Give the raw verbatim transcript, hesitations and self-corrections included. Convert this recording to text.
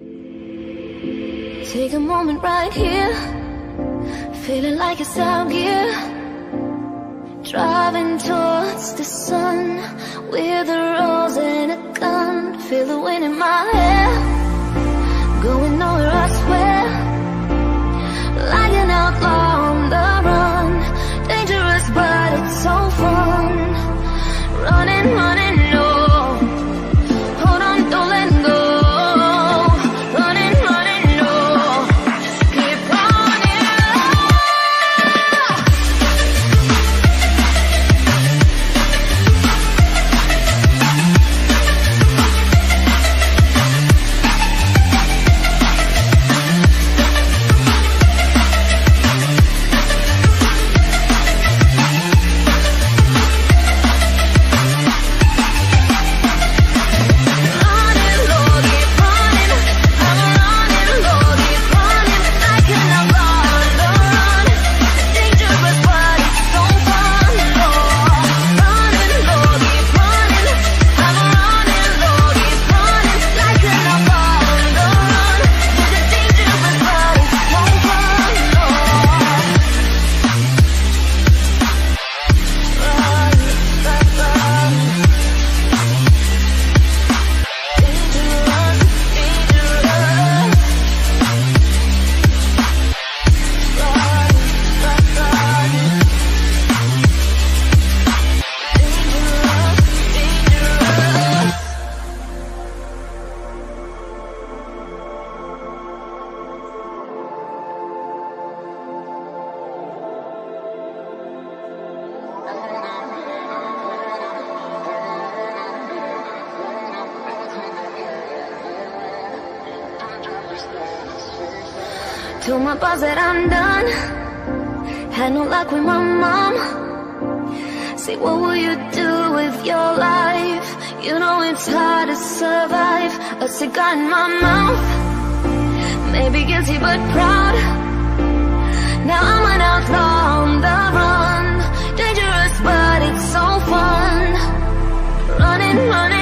Take a moment right here, feeling like it's out gear, driving towards the sun with a rose and a gun. Feel the wind in my hair, going nowhere I swear, like an outlaw on the run. Dangerous but it's so fun, running, running, no, hold on, don't let go. Told my boss that I'm done, had no luck with my mom. Say, what will you do with your life? You know it's hard to survive. A cigar in my mouth, maybe guilty but proud. Now I'm an outlaw on the run. Dangerous but it's so fun, running, running.